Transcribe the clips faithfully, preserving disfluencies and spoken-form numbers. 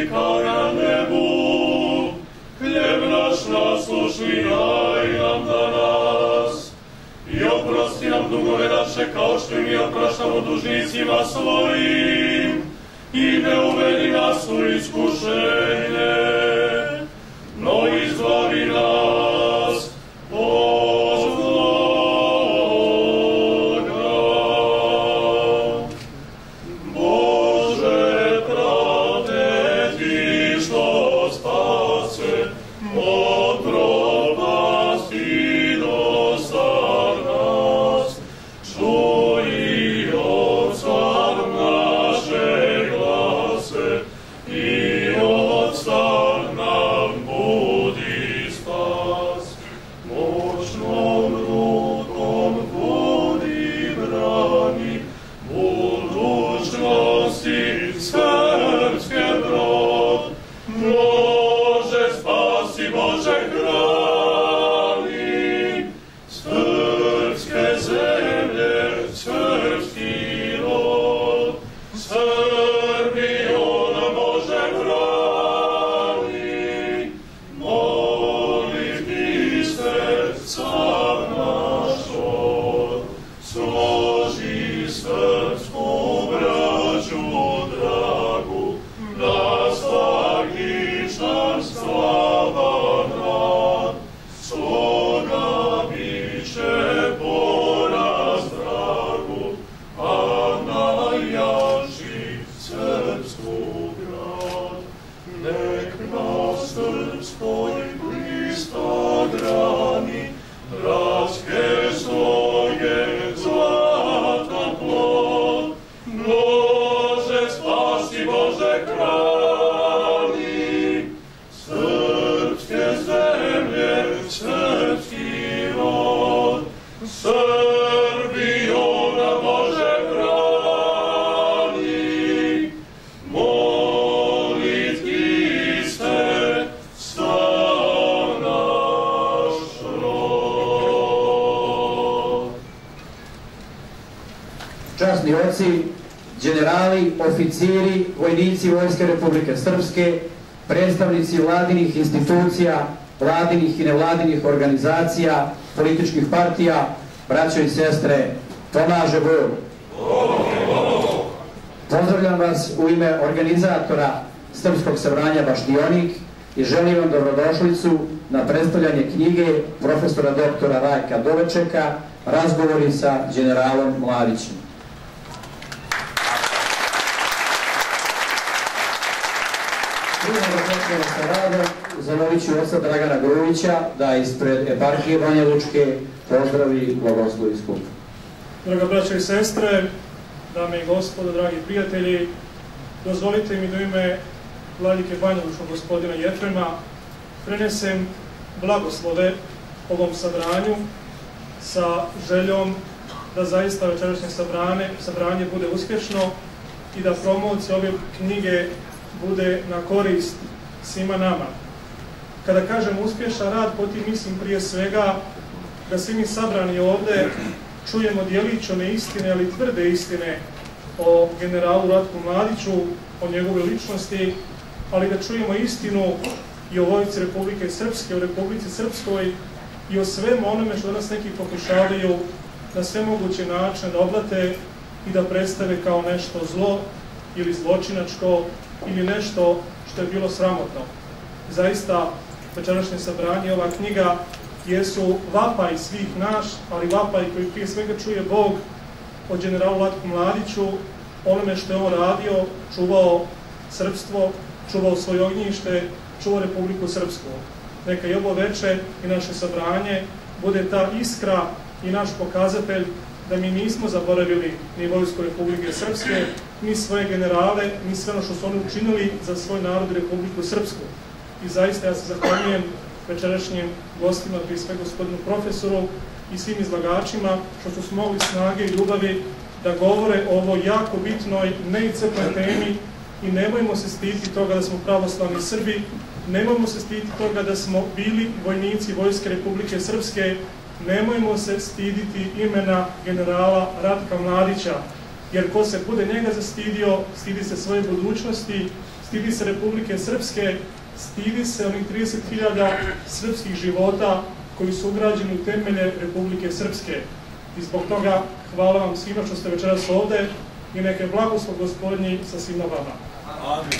zemlji kao i na nebu. Hljeb naš naslušni daj nam danas i oprosti nam dugove naše kao što i mi opraštamo dužnicima svojim. I ne uvedi nas u iskušenje, no izbavi nas od zloga. Bože, pravde ti što spase, od propasti dostav nas, čuj od car naše glase i od star nam budi spas. Moćnom rukom vodi brani budućnosti srpske brod. Može spasi, Bože hrani srpske zemlje, srpski rod. Srbiju nam Bože brani, moliti se sav naš rod. Složi srpsku braću dragu, da svakić nam slavan rad. Sloga biće poraz dragu, a najjači srpsku grad. Nek na srpskoj lista grani bratske sloge zlatan plod. Može spasi, Bože hrani srpske zemlje, srpski rod. Srbiju nam Bože brani, molitvi se sav naš rod. Časni oci, generali, oficiri, vojnici Vojske Republike Srpske, predstavnici vladinih institucija, vladinih i nevladinih organizacija, političkih partija, braćo i sestre, pomaže Bog. Pozdravljam vas u ime organizatora Srpskog sabranja Baštionik i želim vam dobrodošlicu na predstavljanje knjige profesora doktora Rajka Dovečeka Razgovori sa generalom Mladićem. Sa radom zamolit ću oca Dragana Grujića da ispred eparhije Banja Lučke pozdravi blagoslovi skup. Draga braćo i sestre, dame i gospodo, dragi prijatelji, dozvolite mi da u ime vladike banjalučkog gospodina Jefrema prenesem blagoslove ovom sabranju sa željom da zaista večerašnje sabranje, sabranje bude uspješno i da promocija ove knjige bude na korist svima nama. Kada kažem uspješan rad, potim mislim prije svega da svi mi sabrani ovdje čujemo djelić one istine, ali tvrde istine o generalu Ratku Mladiću, o njegove ličnosti, ali da čujemo istinu i o vojsci Republike Srpske, o Republici Srpskoj i o svemu onome što danas neki pokušavaju na sve moguće načine da oblate i da predstave kao nešto zlo ili zločinačko ili nešto što je bilo sramotno. Zaista, večerašnje sabranje i ova knjiga jesu vapaj svih naš, ali vapaj koji prije svega čuje Bog o generalu Ratku Mladiću, onome što je on radio, čuvao srpstvo, čuvao svoje ognjište, čuvao Republiku Srpsku. Neka i ovo veče i naše sabranje bude ta iskra i naš pokazatelj da mi nismo zaboravili ni vojsku Republike Srpske, ni svoje generale, ni sve ono što su oni učinili za svoj narod i Republiku Srpsku. I zaista ja se zahvaljujem večerašnjim gostima, prije sve gospodinu profesoru i svim izlagačima, što su smogli snage i ljubavi da govore o ovoj jako bitnoj, neiscrpnoj temi i nemojmo se stiditi toga da smo pravoslavni Srbi, nemojmo se stiditi toga da smo bili vojnici Vojske Republike Srpske, nemojmo se stiditi imena generala Ratka Mladića, jer ko se bude njega zastidio, stidi se svoje budućnosti, stidi se Republike Srpske, stidi se onih trideset hiljada srpskih života koji su ugrađeni u temelje Republike Srpske. I zbog toga hvala vam svima što ste večeras ovde i neke blagoslov Gospodnji sa svima vama. Amin.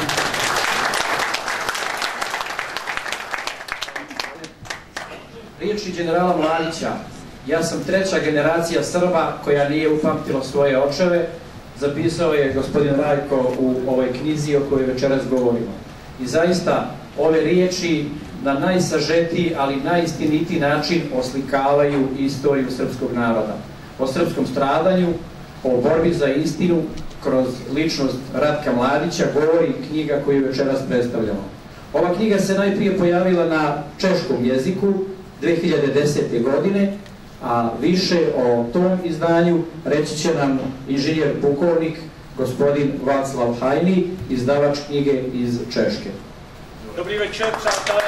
Riječi generala Mladića: ja sam treća generacija Srba koja nije upamtila svoje očeve, zapisao je gospodin Rajko u ovoj knjizi o kojoj večeras govorimo. I zaista ove riječi na najsažetiji, ali najistinitiji način oslikavaju istoriju srpskog naroda. O srpskom stradanju, o borbi za istinu kroz ličnost Ratka Mladića govori knjiga koju večeras predstavljamo. Ova knjiga se najprije pojavila na češkom jeziku dve hiljade desete. godine, a više o tom izdanju reći će nam inženjer pukovnik gospodin Václav Hajný, izdavač knjige iz Češke. Dobrý večer, přátelé.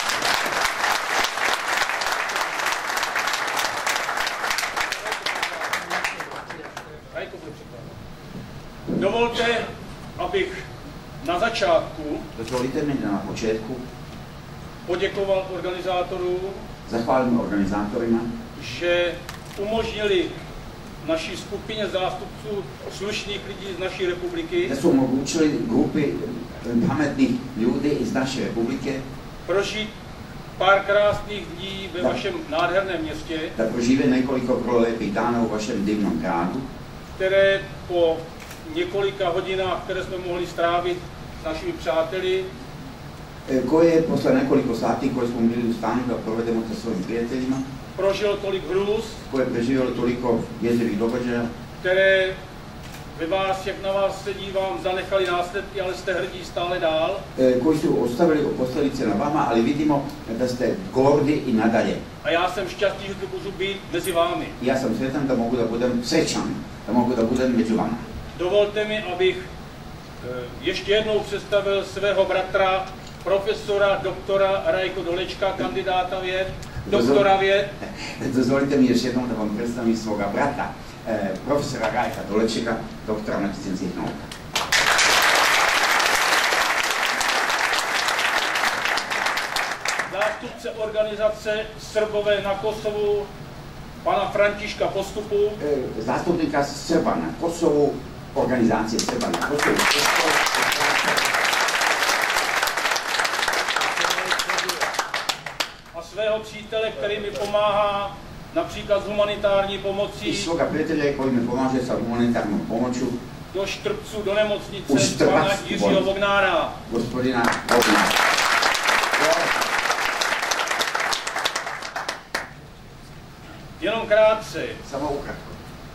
Dovolte, abych na začátku Dozvolite mi da na početku poděkoval organizátorům, zahvalim organizátorima, že umožnili naší skupině zástupců slušných lidí z naší republiky da su omogućili grupi pametnih ljudi iz naše republike prožít pár krásných dní ve Da. vašem nádherném městě, da prožive nekoliko prolepih dana u vašem divnom gradu, které po několika hodinách, které jsme mohli strávit s našimi přáteli, koje posle nekoliko sati koje smo bili u stanju da provedemo sa svojim prijateljima, prožilo tolik hrůz, koje je preživjelo toliko jezivih događaja, které ve vás, jak na vás se dívám, zanechali následky, ale jste hrdí stále dál. koji su ostavili posljedice na vama, ali vidimo da ste gordi i nadalje. A já jsem šťastný, že tu můžu být mezi vámi. Ja sam sretan da mogu da budem srećan, da mogu da budem među vama. Dovolte mi, abych ještě jednou představil svého bratra, profesora, doktora Rajko Dolečka, kandidáta věd, doktora věd. Dozvolite mi još jednom da vam predstavim svoga brata, profesora Rajka Dolečeka, doktora medicinskih nauka. Zástupce organizace Srbové na Kosovu, pana Františka Postupu. Zastupnika Srba na Kosovu, organizacije Srba na Kosovu. A svého přítele, který mi pomáhá například s humanitární pomocí. I svoga prijatelja koji mi pomaže sa humanitarnom pomoću. Do Štrbcu, do nemocnice, pana Jiřího Vognára. Gospodina Vognára. Jenom krátce. Samo ukratko.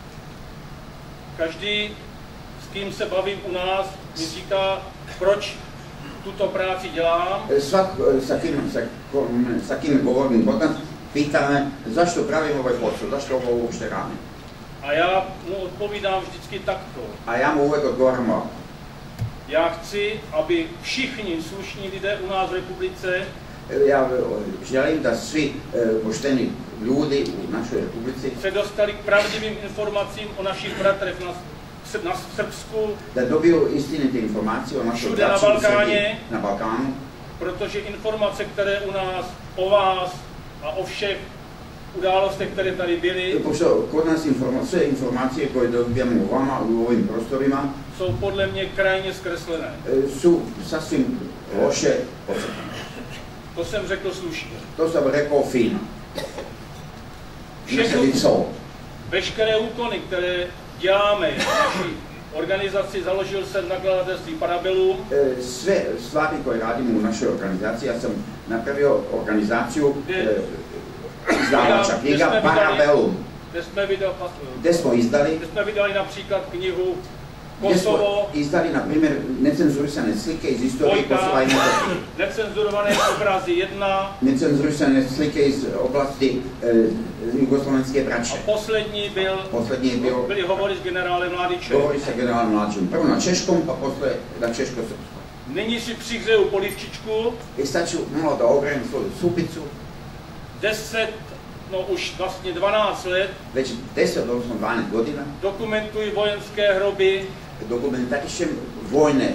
Každý, s kým se bavím u nás, mi říká, proč tuto práci dělám. Svak sa kým, sa, sa kým govorim kod nas, pita me zašto pravim ovaj posao, zašto ovo uopšte radim. A já mu odpovídám vždycky takto. A ja mu uvek odgovaram ovako. Já chci, aby všichni slušní lidé u nás v republice Ja želim da svi pošteni ljudi u našoj republici se dostali k pravdivým informacím o našich bratrech na, na Srbsku, da dobiju istinite informacije o našoj všude na braći u Srbiji, Balkáně, na Balkánu, protože informace, které u nás o vás a o všech událostech, které tady byly, pošto kod nas informa, sve informacije koje dobijamo u vama, u ovim prostorima, jsou podle mě krajně zkreslené. su sasvim loše ocrtane. To jsem řekl slušně. To sam rekao fino. Všechno, Všechno, veškeré úkony, které děláme v naší organizaci, založil jsem nakladatelství Parabellum. sve stvari koje radimo u našoj organizaciji, ja sam napravio organizaciju izdavača knjiga Parabellum, Kde jsme, video, gde smo izdali kde jsme vydali například knihu gdje smo Kosovo, izdali, na primjer, necenzurisane slike iz istorije Kosova i Metohije. necenzurované obrazy jedna Necenzurisane slike iz oblasti e, jugoslovenske braće. a poslední byl, Poslední je bio byly hovory s generálem Mladičem. govori sa generálom Mladičem. Prvo na češkom, pa posle na češko-srpskom. Nyní si přihřeju polivčičku, I sad ću malo da ogrejem svoju supicu. deset, no už vlastně dvanáct let, Već deset, odnosno dvanaest godina dokumentuji vojenské hroby, dokumentarišem vojne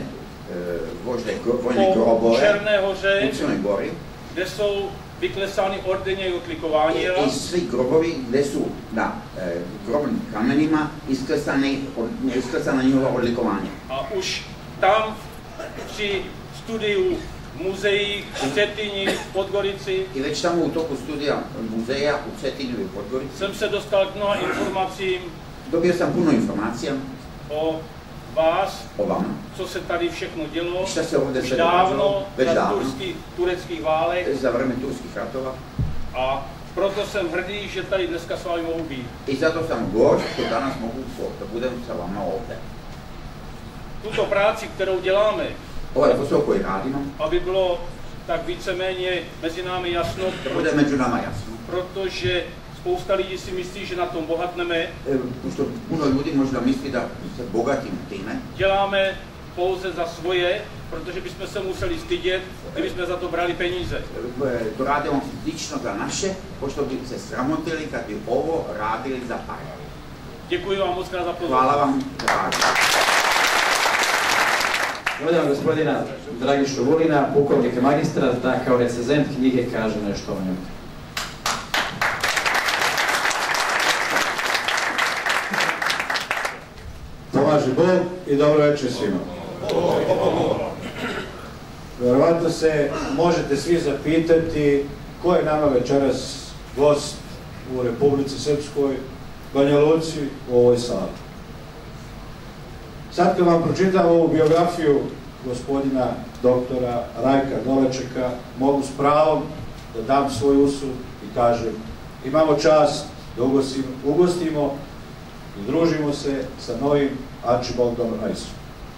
vožde vojne grobove Černé hoře, u Crnoj Gori, kde jsou vyklesány ordeně i odlikování. I svi grobovi gde su na e, grobnim kamenima isklesana njihova odlikovanja. A už tam při studiu v muzeích v Cetyni, v Podgorici I već tamo u toku studija muzeja u Cetini i u Podgorici jsem se dostal k mnoha informacím dobio sam puno informacija o vás, o vama. co se tady všechno dělo, Šta se ovdje už sve dávno, događalo, već za dávno, turských, tureckých válek. za vreme turskih ratova. A proto jsem hrdý, že tady dneska s vámi mohu být. I zato sam gord što danas mogu da budem sa vama ovde. Tuto práci, kterou děláme, Ovaj posao koji radimo, aby bylo tak víceméně mezi námi jasno, da bude među nama jasno. protože spousta lidí si myslí, že na tom bohatneme. E, pošto puno ljudi možda misli da se bogatimo time. Děláme pouze za svoje, protože bychom se museli stydět, kdybychom za to brali peníze. E, to radimo lično za naše, pošto bi se sramotili kad bi ovo radili za pare. Děkuji vám moc krát za pozornost. Hvala vam za pažnju. Molim gospodina Dragišu Vulina, pukovnika magistra, da kao recenzent knjige kaže nešto o njoj. Pomaže Bog i dobro večer svima. Verovatno se možete svi zapitati ko je nama večeras gost u Republici Srpskoj, Banja Luci, u ovoj sali. Sad kad vam pročitam ovu biografiju gospodina doktora Rajka Dolečeka, mogu s pravom da dam svoj usud i kažem imamo čast da ugostimo i družimo se sa novim Archibaldom Rajsom.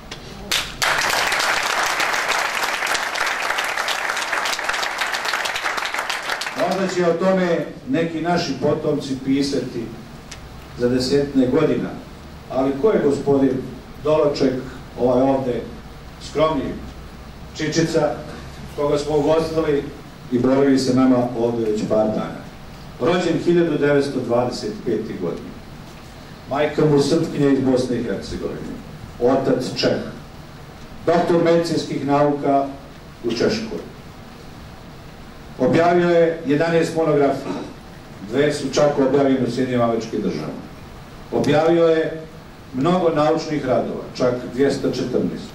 Možda će o tome neki naši potomci pisati za desetine godina, ali ko je gospodin Doleček, ovaj ovde skromniji čičica, koga smo ugostili i boravi se nama ovde već par dana. Rođen hiljadu devetsto dvadeset pete. godine. Majka mu Srpkinja iz Bosne i Hercegovine. Otac Čeh. Doktor medicinskih nauka u Češkoj. Objavio je jedanaest monografija. Dve su čak objavljene u Sjedinjenim Američkim Državama. Objavio je mnogo naučnih radova, čak dvjesto četrnaest.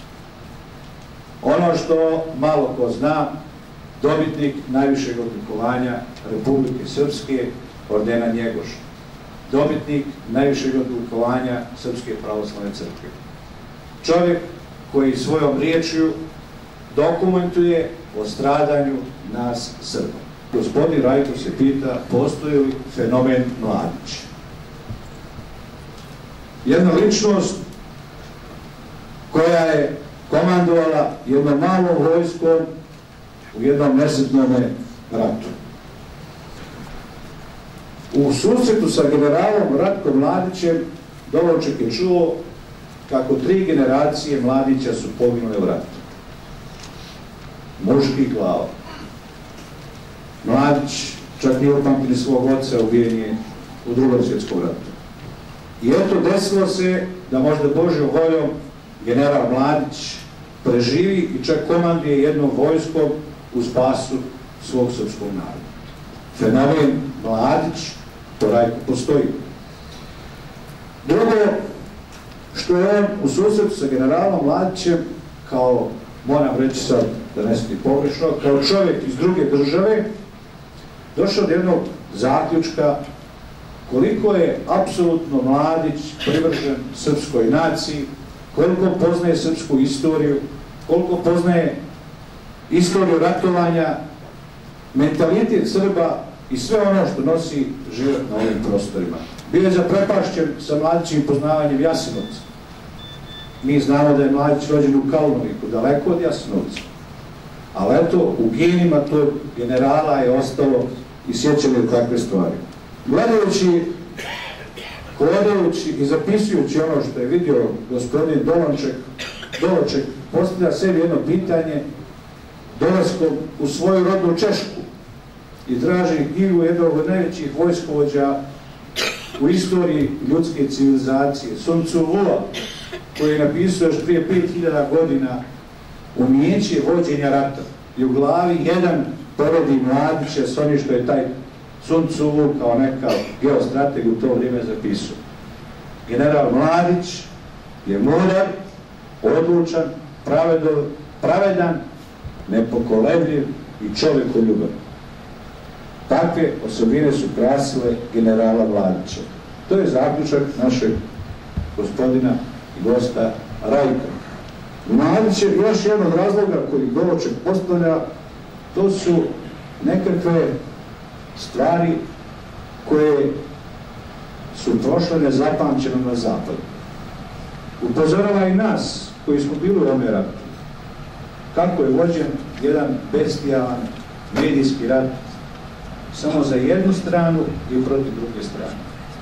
Ono što malo ko zna, dobitnik najvišeg odlikovanja Republike Srpske, ordena Njegoš. Dobitnik najvišeg odlikovanja Srpske pravoslavne crkve. Čovjek koji svojom riječju dokumentuje o stradanju nas Srba. Gospodin Rajko se pita, postoji li fenomen Mladić? Jedna ličnost koja je komandovala jednom malom vojskom u jednom nesretnom ratu. U susretu sa generalom Ratkom Mladićem Doleček je čuo kako tri generacije Mladića su poginule u ratu. Muških glava. Mladić čak nije upamtili svog oca, ubijen je u Drugom svjetskom ratu. I eto, desilo se da možda Božjom voljom general Mladić preživi i čak komanduje jednom vojskom u spasu svog srpskog naroda. Fenomen Mladić po Rajku postoji. Drugo, što je on u susretu sa generalom Mladićem, kao, moram reći sad da ne smije pogrešno, kao čovjek iz druge države, došao do jednog zaključka koliko je apsolutno Mladić privržen srpskoj naciji, koliko poznaje srpsku istoriju, koliko poznaje istoriju ratovanja, mentalitet Srba i sve ono što nosi život na ovim prostorima. Bio je zaprepašćen sa Mladićim poznavanjem Jasenovca. Mi znamo da je Mladić rođen u Kalnoviku, daleko od Jasenovca. Ali eto, u genima tog generala je ostalo i sjećanje od takve stvari. Gledajući, hodajući i zapisujući ono što je vidio gospodin Doleček, Doleček postavlja sebi jedno pitanje dolaskom u svoju rodnu Češku i traži knjigu jednog od najvećih vojskovođa u istoriji ljudske civilizacije, Sun Tzu Lua, koji je napisao još prije pet hiljada godina umijeće vođenja rata. I u glavi jedan poredi Mladića s onim što je taj Sun Tzu kao neka geostrateg u to vrijeme zapisao. General Mladić je mudar, odlučan, pravedan, nepokolebljiv i čovjekoljubav. Takve osobine su krasile generala Mladića. To je zaključak našeg gospodina i gosta Rajka. Mladić je još jedan od razloga koji Določek postavlja, to su nekakve stvari koje su prošle nezapamćeno na zapadu. Upozorava i nas koji smo bili u ovome ratu kako je vođen jedan bestijalan medijski rat samo za jednu stranu i protiv druge strane.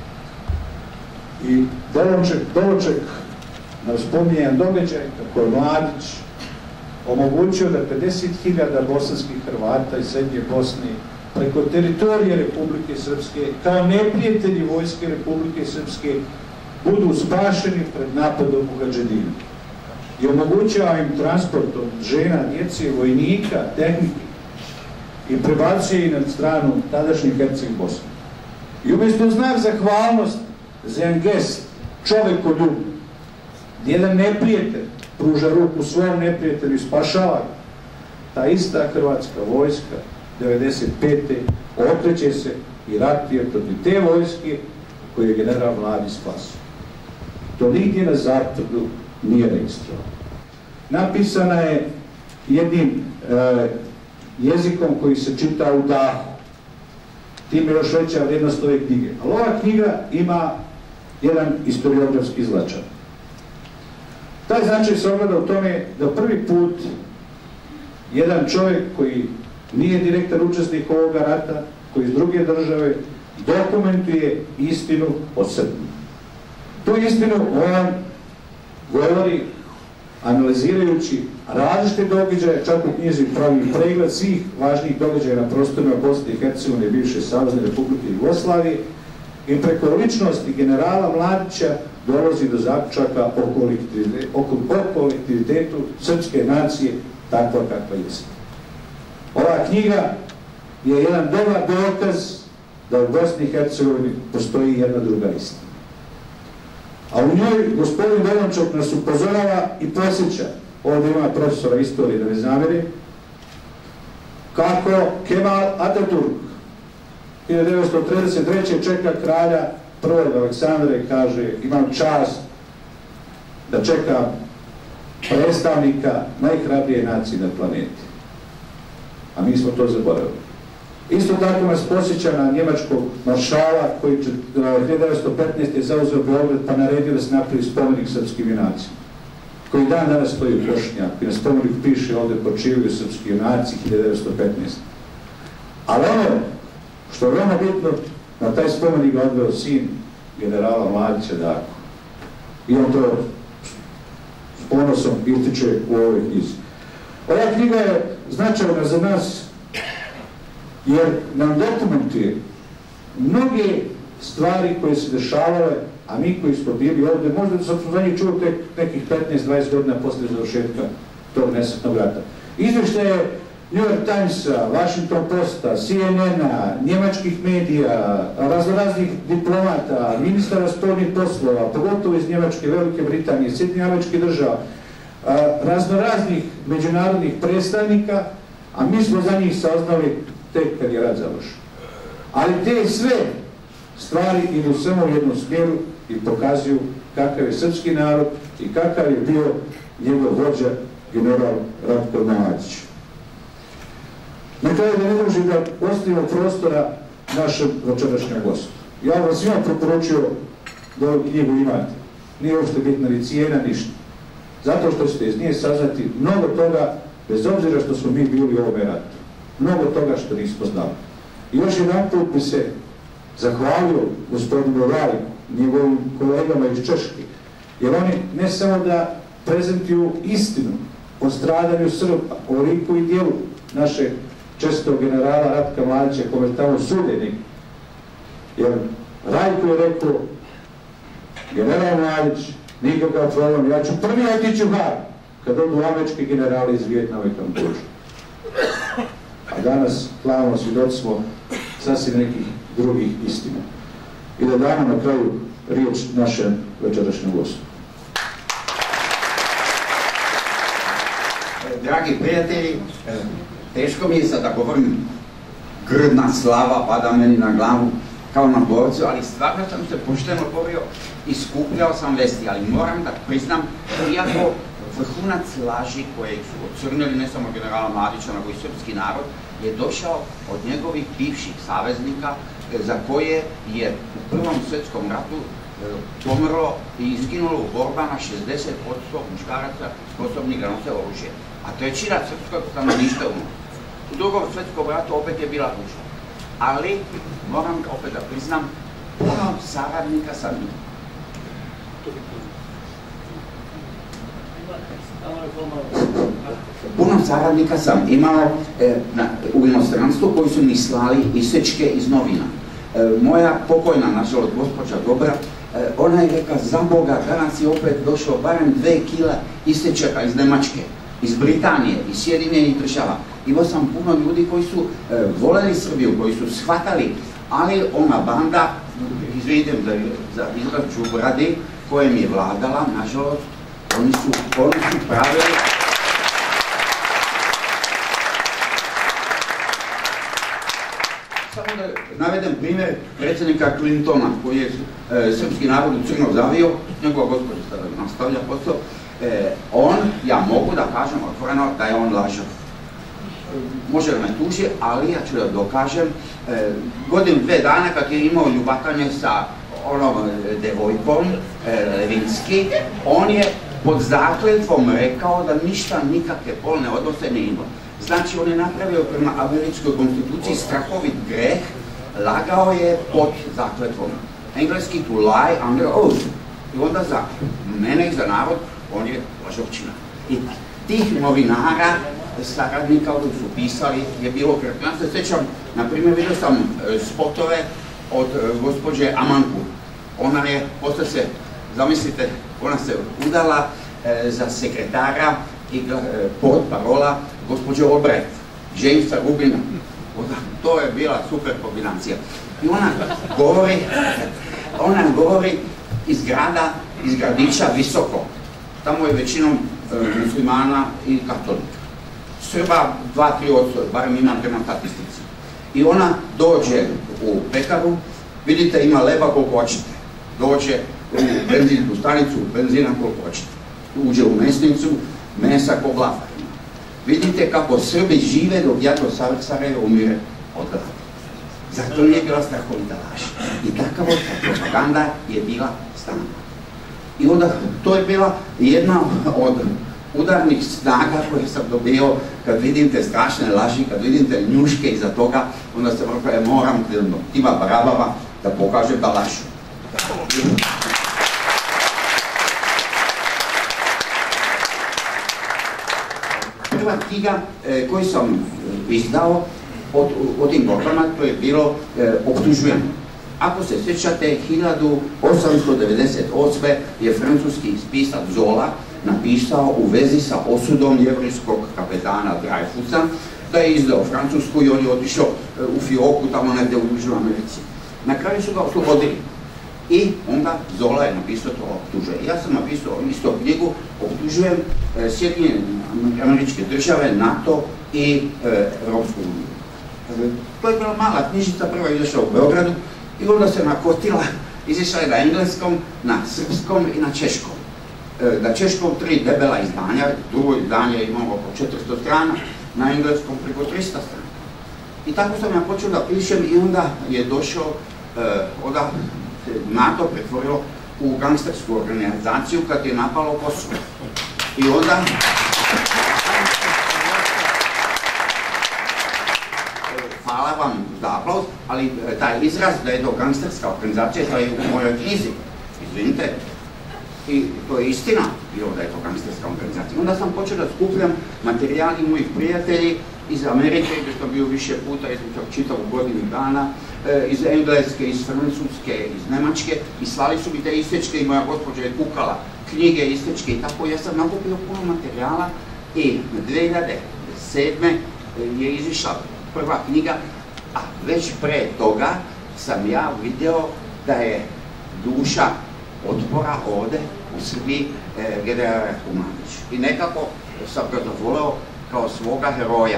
I Določek nam spominje jedan događaj kako je Mladić omogućio da pedeset hiljada bosanskih Hrvata iz Srednje Bosne preko teritorije Republike Srpske kao neprijatelji vojske Republike Srpske budu spašeni pred napadom Mudžahedina. I omogućava im transport od žena, djece, vojnika, tehnike i prebacio ih na stranu tadašnjih Herceg Bosne. I umjesto znak zahvalnosti za jedan gest čovekoljub, jedan neprijatelj pruža ruku svom neprijatelju i spašava ga, ta ista hrvatska vojska devedeset pete okreće se i ratuje protiv te vojske koju je general Mladić spasio. To nigdje na zapadu nije registrovano. Napisana je jednim e, jezikom koji se čita u dahu. Time je još veća vrijednost ove knjige. Ali ova knjiga ima jedan historiografski značaj. Taj značaj se ogleda u tome da prvi put jedan čovjek koji nije direktan učesnik ovoga rata, koji iz druge države dokumentuje istinu o Srbiji. Tu istinu on govori analizirajući različite događaje, čak u knjizi pravi pregled svih važnijih događaja na prostorima Bosne i Hercegovine, bivše Savezne Republike Jugoslavije, i preko ličnosti generala Mladića dolazi do zaključaka o kolektivitetu srpske nacije takva kakva jeste. Ova knjiga je jedan dobar dokaz da u Bosni i Hercegovini postoji jedna druga istina. A u njoj gospodin Določek nas upozorava i posjeća, ovdje ima profesora istorije da ne zamjeri, kako Kemal Ataturk hiljadu devetsto trideset treće čeka kralja prvog Aleksandra i kaže imam čast da čekam predstavnika najhrabrije nacije na planeti. A mi smo to zaboravili. Isto tako nas posjeća na njemačkog maršala koji hiljadu devetsto petnaeste je zauzeo Beograd pa naredio da se napravi spomenik srpskim junacima, koji dan danas stoji u Bošnjaku i na spomenik piše ovdje počivaju srpski junaci hiljadu devetsto petnaeste. Ali ono što je veoma bitno, na taj spomenik ga odveo sin generala Mladića Darko. I on to s ponosom ističe u ovoj knjizi. Ova knjiga je značajna za nas jer nam dokumentuje mnoge stvari koje se dešavale, a mi koji smo bili ovdje, možda da sam za njih čuo tek nekih petnaest do dvadeset godina posle završetka tog nesretnog rata. Izveštaje New York Timesa, Washington Posta, C N N-a, njemačkih medija, raznoraznih diplomata, ministara spoljnih poslova, pogotovo iz Njemačke, Velike Britanije, Sjedinjenih Američkih Država, raznoraznih međunarodnih predstavnika, a mi smo za njih saznali tek kad je rat završen. Ali te sve stvari idu samo u jednom smjeru i pokazuju kakav je srpski narod i kakav je bio njegov vođa general Ratko Mladić. Na kraju da ne dužim da ostavimo prostora našem večerašnjem gostu. Ja vam svima preporučio da ovu knjigu imate. Nije uopšte bitna ni cijena, ništa. Zato što ćete iz nje saznati mnogo toga, bez obzira što smo mi bili u ovome ratu. Mnogo toga što nismo znali. I još jedan put bi se zahvalio gospodinu Rajku, njegovim kolegama iz Češke, jer oni ne samo da prezentuju istinu o stradanju Srba, o liku i dijelu naše čestog generala Ratka Mladića, kome tamo sude neki. Jer Rajko je rekao, general Mladić nikakav problem, ja ću prvi otići u Haag, kad odu američki generali iz Vijetnama i Kambođe. A danas, glavno svjedoci smo sasvim nekih drugih istina. I da damo na kraju riječ našem večerašnjem gostu. Dragi prijatelji, teško mi je sad da govorim grdna slava pada meni na glavu kao na borcu, ali stvarno sam se pošteno borio i skupljao sam vesti, ali moram da priznam, iako vrhunac laži koje su ocrnili ne samo generala Mladića, nego i srpski narod, je došao od njegovih bivših saveznika za koje je u Prvom svjetskom ratu pomrlo i izginulo u borbama šezdeset posto muškaraca sposobnih da nose oružje, a trećina srpskog stanovništva umrlo. U Drugom svjetskom ratu opet je bila gužva, ali moram opet da priznam, puno saradnika sam imao. Puno saradnika sam imao e, na, u inostranstvu koji su mi slali isečke iz novina. E, moja pokojna, nažalost, gospođa Dobra, e, ona je rekla, za Boga, danas je opet došlo barem dve kila isečaka iz Nemačke, iz Britanije, iz Sjedinjenih država. Imao sam puno ljudi koji su e, voleli Srbiju, koji su shvatali, ali ona banda, izvidim za, za izraz đubradi, kojem je vladala, nažalost, oni su, oni su pravili... Samo da navedem primjer predsjednika Clintona, koji je e, srpski narod u crno zavio, njegova gospođa sada nastavlja posao. E, on, ja mogu da kažem otvoreno da je on lažov. Može da me tuži, ali ja ću da dokažem. E, godin dve dana kad je imao ljubatanje sa onom devojkom, e, Levinski, on je pod zakletvom rekao da ništa, nikakve polne odnose ne ima. Znači, on je napravio prema američkoj konstituciji strahovit greh, lagao je pod zakletvom. Engleski to lie under oath. I onda za mene i za narod, on je lažovčina. I tih novinara, saradnika koji su pisali, je bilo kratko. Ja se sjećam, na primjer, vidio sam spotove od gospođe Amanku. Ona je, posle se, zamislite, ona se udala e, za sekretara i e, pod parola gospođe Albright, Jamesa Rubina. To je bila super kombinacija. I ona govori, ona govori iz grada, iz gradića visoko. Tamo je većinom e, muslimana i katolika. Srba dva tri odsto, barem imam prema statistici. I ona dođe u pekaru, vidite ima leba koliko hoćete. Dođe u benzinsku stanicu, benzina koliko hoćete. Uđe u mesnicu, mesa ko glava. Vidite kako Srbi žive dok ja do Sarajeva umire od glava. Zato nije bila strahovita laž. I takav propaganda je bila stalna. I onda to je bila jedna od udarnih snaga koje sam dobio kad vidim te strašne laži, kad vidim te njuške iza toga, onda se rekao, moram tima barabama da pokažem da lažu. Prva knjiga e, koju sam izdao od, od tim borbama, to je bilo e, Optužujem. Ako se sjećate, hiljadu osamsto devedeset osme je francuski pisac Zola napisao u vezi sa osudom jevrijskog kapetana Dreyfusa, da je izdao Francusku i on je otišao u fioku tamo negdje u Južnoj Americi. Na kraju su ga oslobodili. I onda Zola je napisao to Optužujem. Ja sam napisao isto knjigu Optužujem e, Sjedinjene Američke države, NATO i e, Europsku uniju. E, to je bila mala knjižica, prva je izašla u Beogradu i onda se nakotila, izišla je na engleskom, na srpskom i na češkom. E, na češkom tri debela izdanja, drugo izdanje je imalo oko četiristo strana, na engleskom preko trista strana. I tako sam ja počeo da pišem i onda je došao, e, onda NATO pretvorilo u gangstersku organizaciju kad je napalo Kosovo. I onda... Hvala vam za aplauz, ali taj izraz da je to gangsterska organizacija, to je u mojoj knjizi. Izvinite. I to je istina, bilo da je to gangsterska organizacija. Onda sam počeo da skupljam materijali mojih prijatelji iz Amerike, gdje sam bio više puta, jer sam čitao u godinu dana, iz Engleske, iz Francuske, iz Nemačke, i slali su mi te isečke i moja gospođa je kukala. knjige istečke i tako, ja sam nakupio puno materijala i dve hiljade sedme je izišla prva knjiga, a već pre toga sam ja video da je duša otpora ovde u Srbiji general Ratko Mladić. I nekako sam ga dovoleo kao svoga heroja,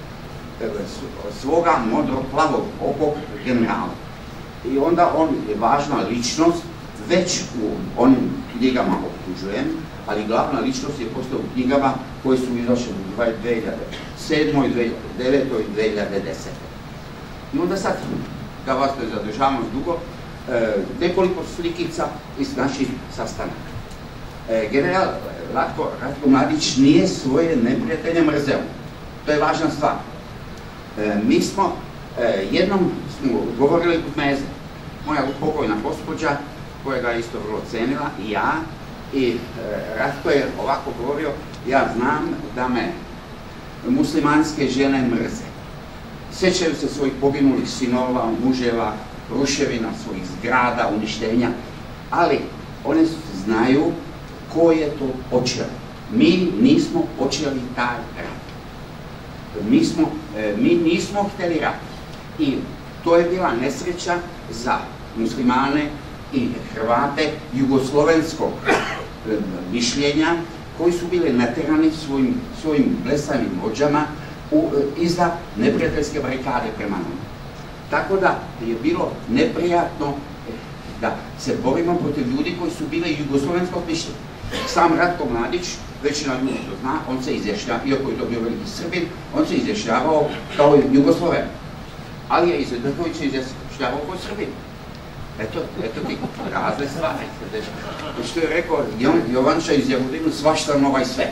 svoga modro-plavog okog generala. I onda on je važna ličnost, već u onim knjigama optužujem, ali glavna ličnost je postao u knjigama koje su izašle u dve hiljade sedmoj, dve hiljade devetoj i dve hiljade desete. I onda sad, da vas ne zadržavamo dugo, nekoliko slikica iz naših sastanaka. General Ratko Mladić nije svoje neprijatelje mrzeo. To je važna stvar. Mi smo, jednom smo govorili kod meze, moja pokojna gospođa, koja ga isto vrlo cenila, i ja, i Ratko je ovako govorio, ja znam da me muslimanske žene mrze. Sjećaju se svojih poginulih sinova, muževa, ruševina, svojih zgrada, uništenja, ali one znaju ko je to počeo. Mi nismo počeli taj rat. Mi, smo, mi nismo hteli rat. I to je bila nesreća za muslimane i Hrvate jugoslovenskog mišljenja, koji su bili naterani svojim, svojim blesavim vođama iza neprijateljske barikade prema nama. Tako da je bilo neprijatno da se borimo protiv ljudi koji su bili jugoslovenskog mišljenja. Sam Ratko Mladić, većina ljudi to zna, on se izjašnjavao, iako je to bio veliki Srbin, on se izjašnjavao kao Jugosloven. Ali je Izetbegović se izjašnjavao kao Srbin. Eto, eto ti razne stvari. Što je rekao Jovanša iz Jagodinu, svašta nova i sve.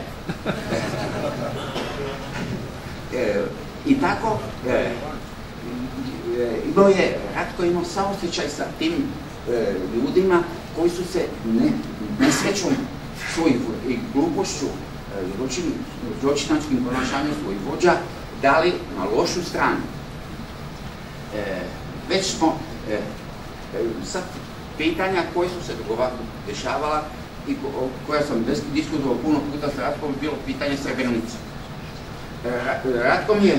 I tako, imao je, Ratko imao saosjećaj sa tim ljudima koji su se nesrećom svojih i glupošću, zločinačkim ponašanjem svojih vođa dali na lošu stranu. Već smo sad pitanja koje su se dešavala i koja sam diskutovao puno puta sa Ratkom, bilo pitanje Srebrenice. Ratko mi je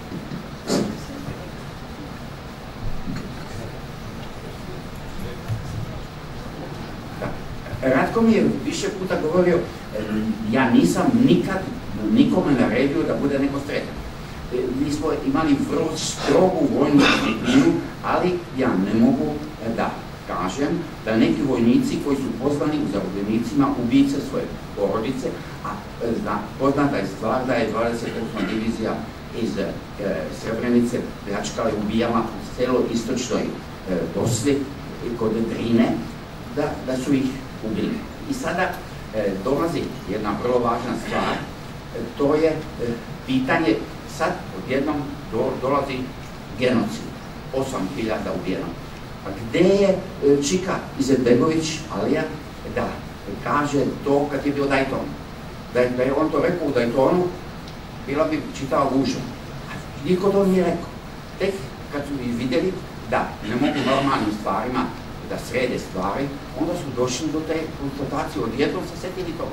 Ratko mi je više puta govorio, ja nisam nikad nikome naredio da bude neko stretan. Mi smo imali vrlo strogu vojnu disciplinu, ali ja ne mogu da kažem da neki vojnici koji su pozvani u zarobljenicima ubice svoje porodice, a poznata je stvar da je dvadeset osma divizija iz Srebrenice pljačkala i ubijala u celo istočnoj Bosni kod Drine, da su ih ubili. I sada dolazi jedna vrlo važna stvar, to je pitanje, sad odjednom dolazi genocid, osam hiljada ubijeno. A gde je Čika Izetbegović, Alija, da kaže to kad je bio Dayton? Da je on to rekao u Daytonu, bila bi čitava gužva. Niko to nije rekao. Tek kad su vidjeli da ne mogu normalnim stvarima da srede stvari, onda su došli do te konstatacije, odjednom se setili toga.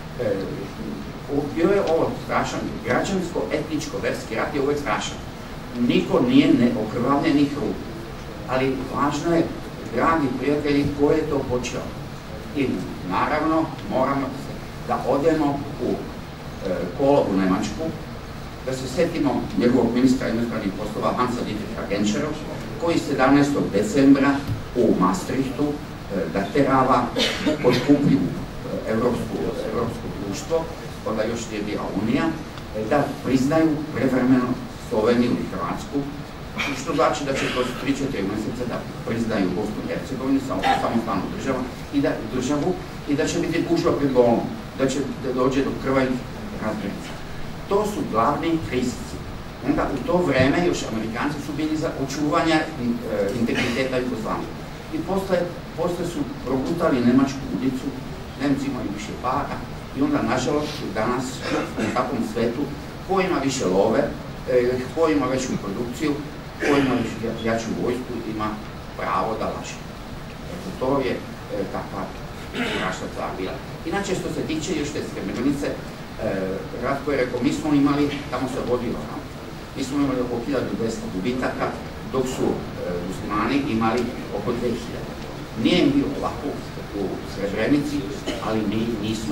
Bio je ovo strašan, građansko-etničko-verski rat je uvek strašan. Niko nije neokrvavljenih ruku. Ali važno je, dragi prijatelji, ko je to počeo. I naravno moramo da odemo u Kolovu Nemačku, da se setimo njegovog ministra inostranih poslova Hansa Dietricha Genschera, koji sedamnaestog decembra u Maastrichtu daterava pod kuplju Evropsko društvo, onda još nije bila Unija, da priznaju prevremeno Sloveniju i Hrvatsku, što znači da će kroz tri do četiri meseca da priznaju Bosnu i Hercegovinu, samostalnu državu, i da će biti gužva pred golom, da će dođe do krvavih razmirica. To su glavni krisici. Onda u to vreme još Amerikanci su bili za očuvanje integriteta Jugoslavije. I posle su progutali Nemačku ulicu, Nemci imaju više para, i onda, nažalost, danas u takvom svetu, ko ima više love, ko ima veću produkciju, ko ima jaču vojsku, ima pravo da laže. To je takva strašna stvar bila. Inače, što se tiče još te Srebrenice, Ratko je rekao, mi smo imali, tamo se vodilo, mi smo imali oko hiljadu dvesta gubitaka, dok su muslimani imali oko dve hiljade. Nije im bilo lako u Srebrenici, ali mi nismo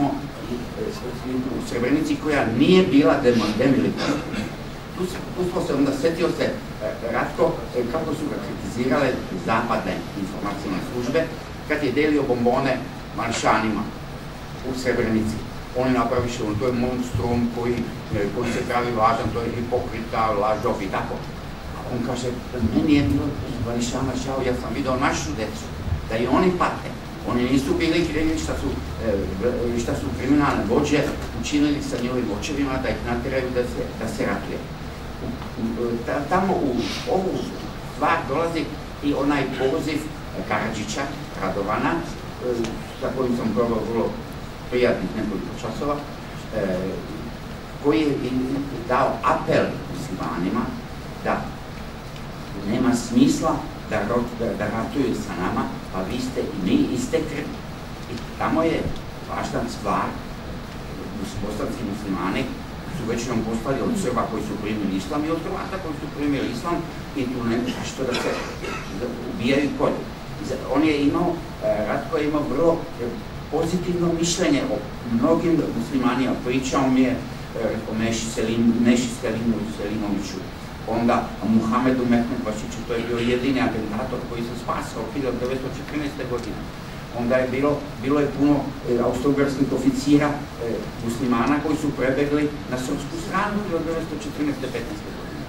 u Srebrenici koja nije bila demilitarna. Tu smo se onda setio se Ratko kako su ga kritizirale zapadne informacijne službe kad je delio bombone maršanima u Srebrenici. On je napraviše, to je monstrum koji se pravi važan, to je hipokrita, lažov i tako. On kaže, meni je bilo Marišana šao, ja sam vidio našu decu, da i oni pate. Oni nisu bili krivi šta su kriminalne vođe učinili sa njihovim očevima da ih natjeraju da se ratuje. Tamo u ovu stvar dolazi i onaj poziv Karadžića, Radovana, sa kojim sam probao vrlo prijatnih nekoliko časova, koji je dao apel muslimanima da nema smisla da ratuju sa nama, pa vi ste i mi iste krvi. I tamo je važna stvar, bosanski muslimani su većinom postali od Srba koji su primili islam i od Hrvata koji su primili islam i tu nema što da se ubijaju kolje. On je imao, Ratko je imao vrlo pozitivno mišljenje o mnogim muslimanima. Pričao mi je o Neši Selimoviću, onda Muhamedu Mehmedbašiću, to je bio jedini atentator koji se spasao hiljadu devetsto četrnaeste. godine. Onda je bilo je puno austro-ugarskih oficira muslimana koji su prebegli na srpsku stranu hiljadu devetsto četrnaeste. petnaeste. godine.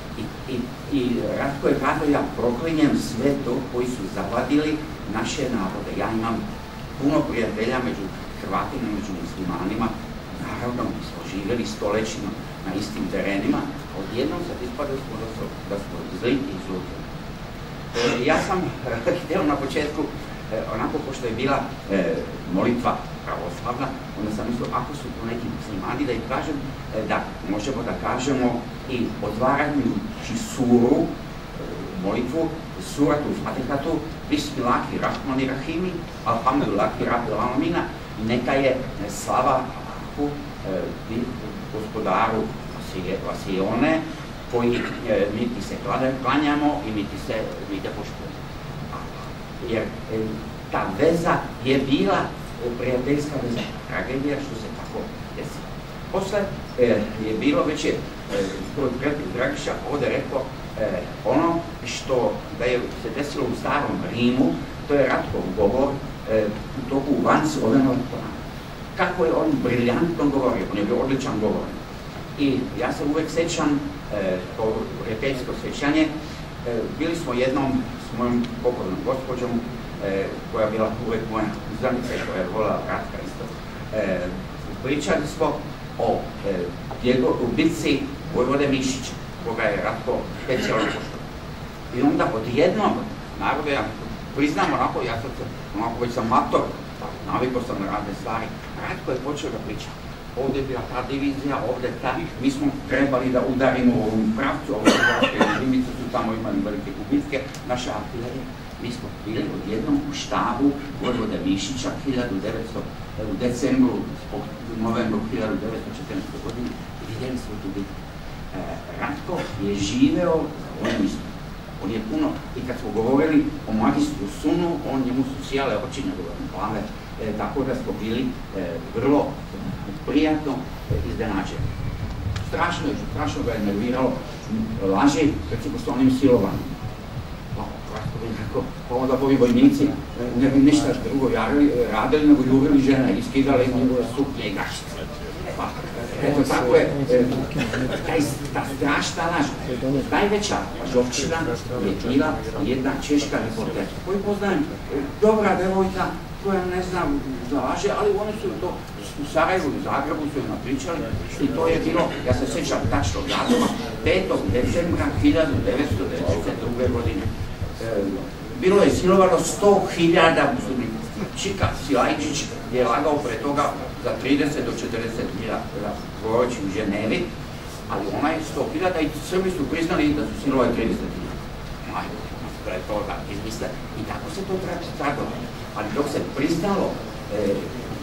I Ratko je kazao, ja proklinjem sve to koji su zavadili naše narode. Ja imam puno prijatelja među Hrvatima, među muslimanima. Naravno, mi smo živjeli stolećima na istim terenima. Odjednom sad ispada da smo zli i zlutili. Ja sam htio na početku, onako pošto je bila molitva pravoslavna, onda sam mislio, ako su tu neki muslimani, da im kažem da možemo da kažemo i otvarajući suru, molitvu, suratu Fatihatu, Bismillahi Rahmani Rahimi, Alhamdulillahi Rabbil Alamina, neka je slava gospodaru Vasione, koji mi ti se klanjamo i mi ti se poštujemo. Jer ta veza je bila prijateljska veza, tragedija što se tako desilo. Posle je bilo, već je Dragiša ovde rekao, ono što da je se desilo u starom Rimu, to je Ratkov govor u toku vansovenog plana. Kako je on briljantno govorio, on je bio odličan govor. I ja se uvek sećam, to prijateljsko sećanje, bili smo jednom s mojom pokojnom gospođom, koja je bila uvek moja uzdanica i koja je volila Ratka isto. Pričali smo o bitci Vojvode Mišića, koga je Ratko specijalno pošto. I onda odjednom, narode, ja priznam onako, ja sad onako već sam mator, navikao sam na razne stvari, Ratko je počeo da priča. Ovde je bila ta divizija, ovde ta, mi smo trebali da udarimo u ovom pravcu, ovdje jedinice su tamo imali velike gubitke, naše artilerije. Mi smo bili odjednom u štabu Vojvode Mišića u decembru, novembru hiljadu devetsto četrnaeste. godine i vidjeli smo tu bitku. Ratko je živeo za ovom istinu. On je puno, i kad smo govorili o magistru Sunu, on njemu su sjale oči njegove plave, tako da smo bili vrlo prijatno iznenađeni. Strašno je, strašno ga je nerviralo laži, recimo s onim silovanjem. Pa onda ovi vojnici ne bi ništa drugo radili, nego jurili žena i skidali njegove suknje i gašice. Eto tako je, ta strašna laž. Najveća žovčina je bila jedna češka reporterka koju poznajem, dobra devojka koja ne znam da laže, ali oni su to u Sarajevu i Zagrebu su joj napričali i to je bilo, ja se sjećam tačnog datuma, petog decembra hiljadu devetsto devedeset druge. godine. Bilo je silovano sto hiljada muslimina. Čika Silajčić je lagao pre toga za trideset do četrdeset hiljada govoreći u Ženevi, ali ona je sto hiljada i Srbi su priznali da su silovali trideset hiljada. Majko, pre toga izmisle. I tako se to tragalo. Ali dok se priznalo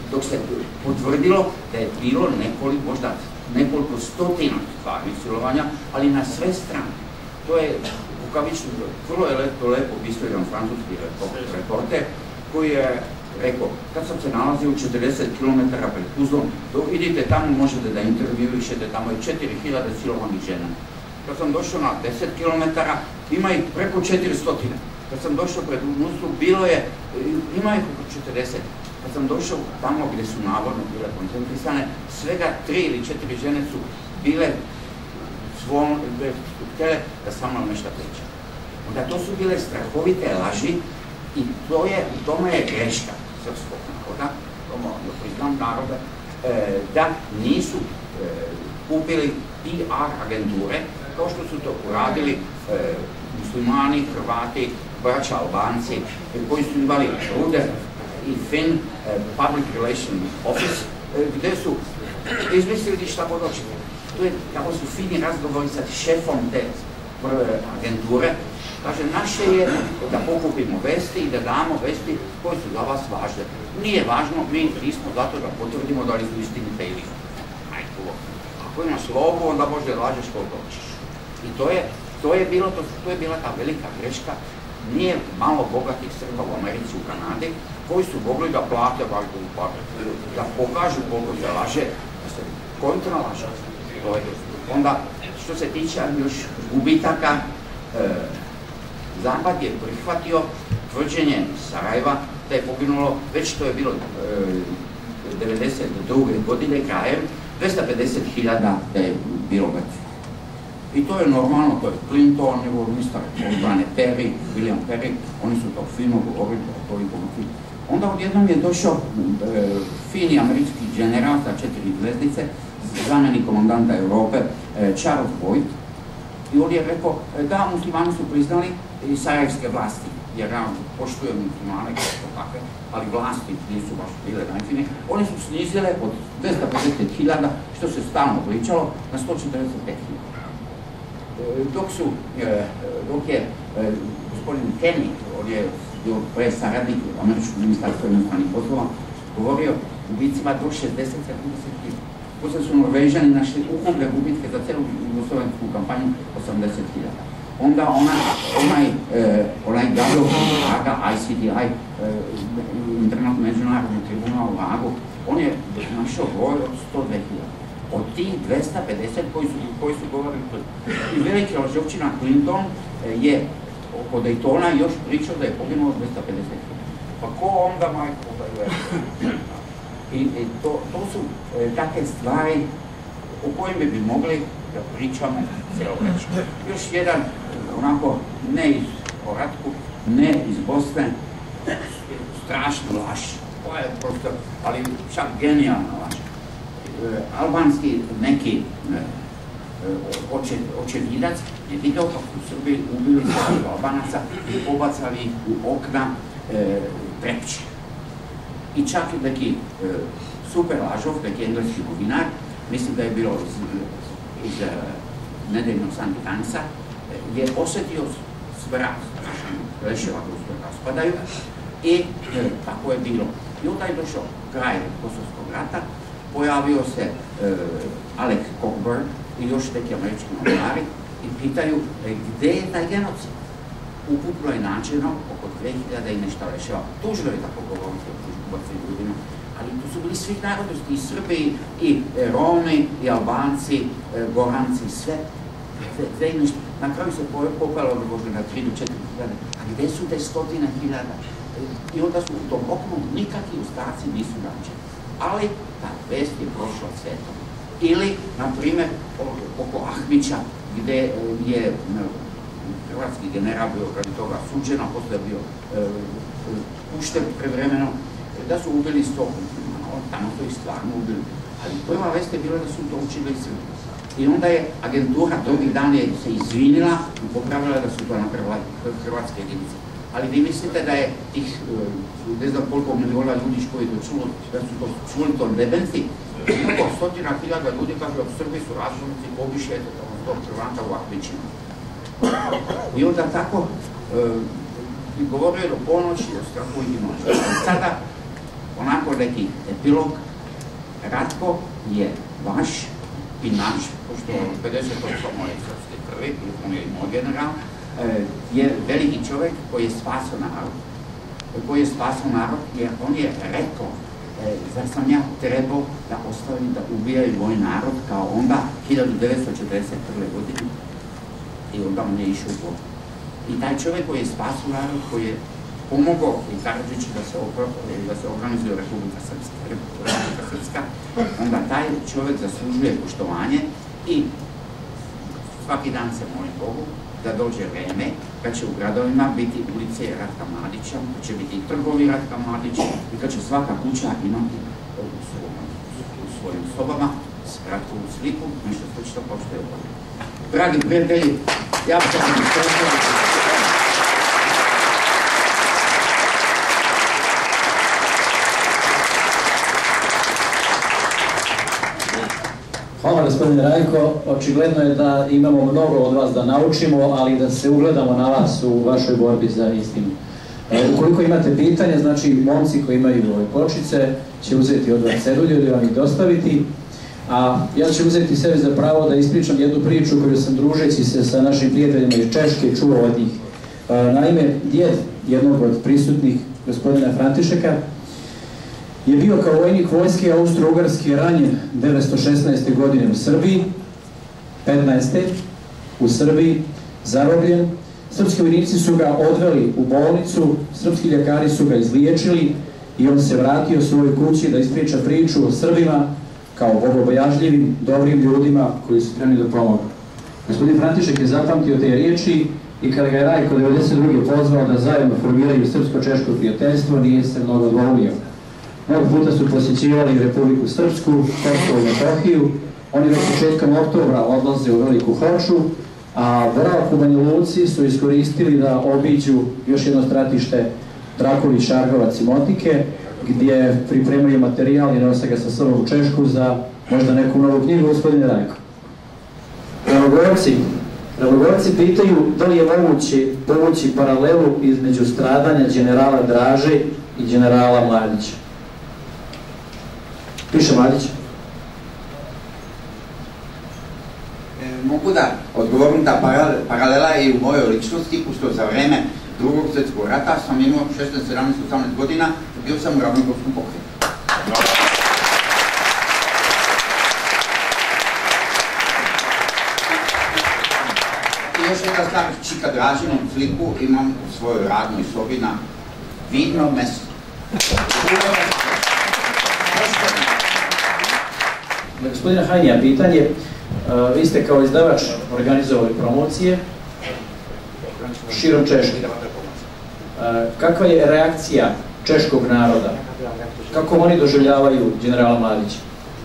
dok se potvrdilo da je bilo nekoliko, možda nekoliko stotina stvarnih silovanja, ali na sve strane. To je kukavično, vrlo je lepo, lepo pisao jedan francuski reporter koji je rekao, kad sam se nalazio u četrdeset kilometara pred Tuzlom, dok idite tamo možete da intervjuišete, tamo je četiri hiljade silovanih žena. Kad sam došao na deset kilometara, ima ih preko četiristo. Kad sam došao pred Nuslu, bilo je, ima ih oko četrdeset. Kad sam došao tamo gdje su navodno bile koncentrisane, svega tri ili četiri žene su bile svom, htjele da sa mnom nešto priča. Onda to su bile strahovite laži i to je, u tome je greška srpskog naroda, priznam naroda, da nisu kupili P R agenture, kao što su to uradili muslimani, Hrvati, braća Albanci, koji su imali Ruder i Finn Public Relations Office, gdje su izmislili šta god hoćete. To je, kako su fini razgovori sa šefom te prve agenture, kaže, naše je da pokupimo vesti i da damo vesti koje su za vas važne. Nije važno, mi nismo zato da potvrdimo da li su istinite ili ajko. Ako imaš lovu, onda možda lažeš koliko hoćeš. I to je, to je, bilo, to, to je bila ta velika greška. Nije malo bogatih Srba u Americi, u Kanadi, koji su mogli da plate, da pokažu koliko se laže, da se kontra laže. Onda, što se tiče još gubitaka, e, Zapad je prihvatio tvrđenje Sarajeva da je poginulo, već to je bilo e, devedeset druge godine krajem, dvesta pedeset hiljada da je bilo mrtvih. I to je normalno, to je Clinton, njegov ministar odbrane Perry, William Perry, oni su to fino govorili o toliko mrtvih. Onda odjednom je došao e, fini američki general sa četiri zvezdice, zamjenik komandanta Europe, Charles Boyd, i on je rekao da muslimani su priznali i sarajevske vlasti, jer ja poštujem muslimane kao takve, ali vlasti nisu baš bile najfinije. Oni su snizile od dvesta pedeset hiljada, što se stalno pričalo, na sto četrdeset pet hiljada. Dok su, dok je gospodin Kenny, on je bio pre saradnik američkog ministarstva inostranih poslova, govorio gubicima do šezdeset do sedamdeset hiljada. Poslije su Norvežani našli ukupne gubitke za celu jugoslovensku kampanju osamdeset hiljada. Onda ona, onaj, eh, onaj Gado Haga, I C T I, eh, Internacionalni međunarodni tribunal u Hagu, on je našao broj od sto dve hiljade. Od tih dvesta pedeset koji su, koji su govorili i veliki lažovčina Clinton eh, je oko Daytona još pričao da je poginulo dvesta pedeset hiljada. Pa ko onda, majko, da je I, i to, to su e, takve stvari o kojima bi mogli da pričamo cijelo večer. Još jedan, onako, ne iz Oratku, ne iz Bosne, strašna laž. To je prosto, ali čak genijalna laž. E, albanski neki e, oče, očevidac je vidio kako su Srbi ubili svojih Albanaca i pobacali ih u okna e, Trepče. I čak i neki e, super lažov, neki engleski novinar, mislim da je bilo iz, iz e, nedeljnog Sunday Timesa, e, je osjetio smrad leševa koji se raspadaju i e, tako je bilo. I onda je došao kraj Kosovskog rata, pojavio se e, Alec Cockburn i još neki američki novinari i pitaju e, gde je taj genocid. Ukupno je načeno oko dve hiljade i nešto leševa. Tužno je tako govoriti o tužbacim ljudima, ali tu su bili svih narodnosti, i Srbi, i Romi, i Albanci, Goranci, sve. Sve i nešto. Na kraju se popelo možda na tri do četiri hiljade. A gde su te stotine hiljada? I onda su u tom oknu nikakvi ostaci nisu nađeni. Ali ta vest je prošla svetom. Ili, na primjer, oko Ahmića, gde je hrvatski general bio radi toga suđen, a posle bio e, pušten prevremeno, da su ubili sto muslima. Tamo su ih stvarno ubili. Ali prva vest je bila da su to učili Srbi. I onda je agentura drugih dana se izvinila i popravila da su to napravila hrvatske jedinice. Ali vi mislite da je tih, ne znam koliko miliona ljudi koji to čulo, da su to čuli to nebenci, oko stotina hiljada ljudi kaže da Srbi su razumnici, pobišete tog Hrvata u Ahmićima. I onda tako e, govorio do ponoći, o strahu i noći. Sada onako neki epilog. Ratko je vaš i naš, pošto pedeset posto moje srpske krvi, on je moj general, je veliki čovjek koji je spasao narod. Koji je spasao narod jer on je rekao zar sam ja trebao da ostavim da ubijaju moj narod kao onda hiljadu devetsto četrdeset prve. godine i onda on je išao u bok. I taj čovjek koji je spasao narod, koji je pomogao i Karadžiću da se, da se organizuje Republika Srpska, Republika Srpska, onda taj čovjek zaslužuje poštovanje i svaki dan se molim Bogu da dođe vreme kad će u gradovima biti ulice Ratka Mladića, kad će biti trgovi Ratka Mladića i kad će svaka kuća imati u svojim sobama Ratkovu sliku, nešto slično kao što je ovo. Dragi prijatelji, ja ću vam izgledati. Hvala gospodine Rajko, očigledno je da imamo mnogo od vas da naučimo, ali da se ugledamo na vas u vašoj borbi za istinu. Ukoliko imate pitanje, znači momci koji imaju ove pločice će uzeti od vas cedulju i vam ih dostaviti, a ja ću uzeti sebi za pravo da ispričam jednu priču koju sam družeći se sa našim prijateljima iz Češke čuo od njih. Naime, djed jednog od prisutnih, gospodina Františeka, je bio kao vojnik vojske Austro-Ugarske ranjen devetsto šesnaeste. godine u Srbiji, petnaeste. u Srbiji, zarobljen. Srpski vojnici su ga odveli u bolnicu, srpski ljekari su ga izliječili i on se vratio svojoj kući da ispriča priču o Srbima kao bogobojažljivim, dobrim ljudima koji su spremni da pomogu. Gospodin František je zapamtio te riječi i kada ga je Rajko devedeset druge pozvao da zajedno formiraju srpsko-češko prijateljstvo, nije se mnogo dvoumio. Mnogo puta su posjećivali Republiku Srpsku, Kosovo i Metohiju. Oni već početkom oktobra odlaze u Veliku Hoču, a boravak u Banja Luci su iskoristili da obiđu još jedno stratište Draković, Šargovac i Motike, gdje pripremaju materijal i nose ga sa sobom u Češku za možda neku novu knjigu, gospodine Rajko. Ravogorci, Ravogorci pitaju da li je moguće povući paralelu između stradanja generala Draže i generala Mladića. Piše Mladić. Mogu da odgovorim da paralela je i u mojoj ličnosti, pošto za vreme drugog svjetskog rata sam imao šesnaest, sedamnaest, osamnaest godina, bio sam u Ravnogorskom pokretu. I još jedna stvar, Čika Dražinu sliku imam u svojoj radnoj sobi na vidnom mjestu. Gospodina Hajnija, pitanje, vi ste kao izdavač organizovali promocije širom Češke. Kakva je reakcija češkog naroda? Kako oni doživljavaju generala Mladića?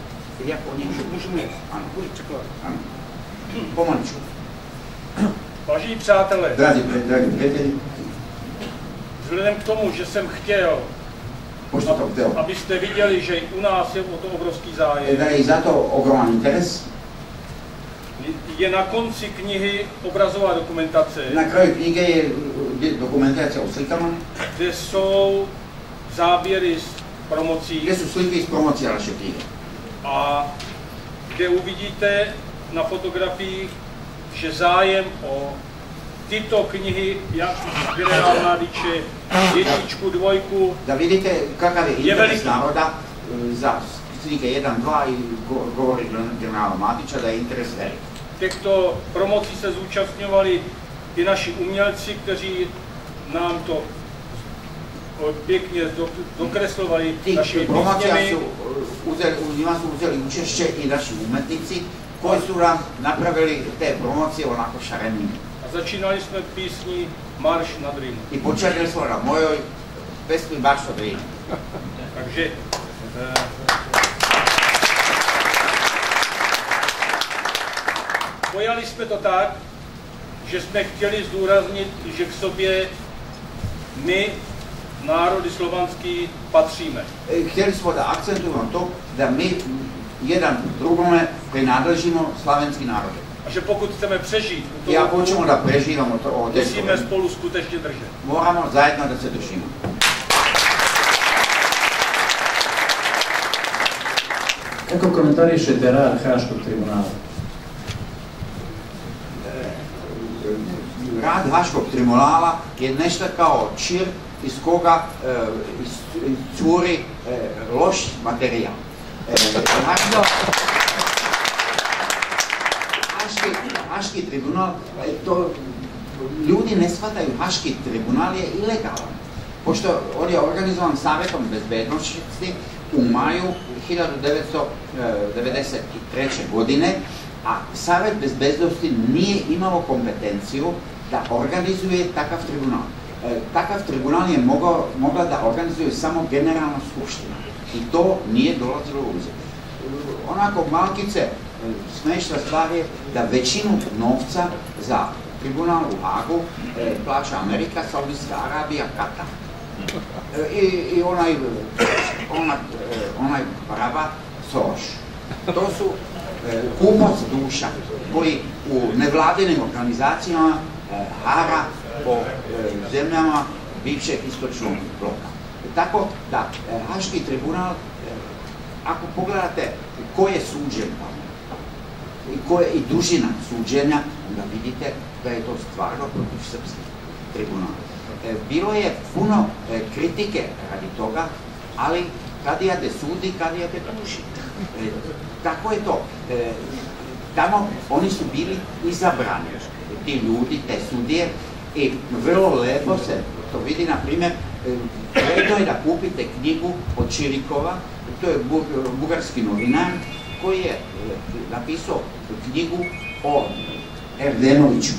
Pomoću. Vážení přátelé, Dragi prijatelji, vzhledem k tomu, že jsem chtěl, abyste viděli, že u nás je o to obrovský zájem, da je i zato ogroman interes. Je na konci knihy obrazová dokumentace. Na kraju knjige je dokumentacija o slikama. Kde jsou záběry z promocí. Kde su slike iz promocija naše knjige. A kde uvidíte na fotografiích, že zájem o tyto knihy, jak generál Mladiče, jedničku, dvojku, da vidite kakav je interes naroda za slike jedan, dva i govori generala Mladića, da je interes velik. Těchto promocí se zúčastňovali i naši umělci, kteří nám to pěkně dokreslovali našimi písněmi. U njima su uzeli učešće i naši umetnici koji su nam napravili te promocije onako šarenimi. A začínali jsme písní Marš nad Rýn. I počali smo na mojoj pesmi Marš nad Rýn. Takže pojali jsme to tak, že jsme chtěli zdůraznit, že k sobě my, národy slovanský, patříme. Chtěli jsme da akcentujeme to, da my jedan drugome prináležimo slavenský národ. A že pokud chceme přežít, I ako hoćemo da preživamo to ovdje, musíme spolu skutečně držet. Moramo zajedno da se držimo. Kako komentarišete rad Haškog tribunala? Rad Haškog tribunala je nešto kao čir iz koga curi loš materijal. Haški tribunal, ljudi ne shvataju, Haški tribunal je ilegalan. Pošto on je organizovan Savjetom bezbednosti u maju hiljadu devetsto devedeset treće. godine, a Savjet bezbednosti nije imao kompetenciju da organizuje takav tribunal. Takav tribunal je mogla da organizuje samo Generalna skupština i to nije dolazilo u obzir. Onako malkice smešna stvar je da većinu novca za tribunal u Hagu plaća Amerika, Saudijska Arabija, Katar. I onaj baraba Soros. To su kupac duša koji u nevladinim organizacijama hara po zemljama bivšeg istočnog bloka. Tako da Haški tribunal, ako pogledate ko je suđen tamo i ko je i dužina suđenja, onda vidite da je to stvarno protiv srpskih tribunala. Bilo je puno kritike radi toga, ali kadija te sudi, kadija te tuži. Tako je to. Tamo oni su bili izabrani, ti ljudi, te sudije, i vrlo lepo se to vidi, na primjer, vredno je da kupite knjigu od Čirikova, to je bugarski novinar, koji je napisao knjigu o Erdenoviću.